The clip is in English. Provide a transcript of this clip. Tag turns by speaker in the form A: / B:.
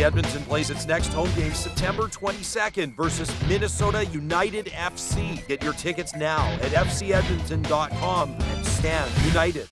A: FC Edmonton plays its next home game September 22nd versus Minnesota United FC. Get your tickets now at fcedmonton.com and stand united.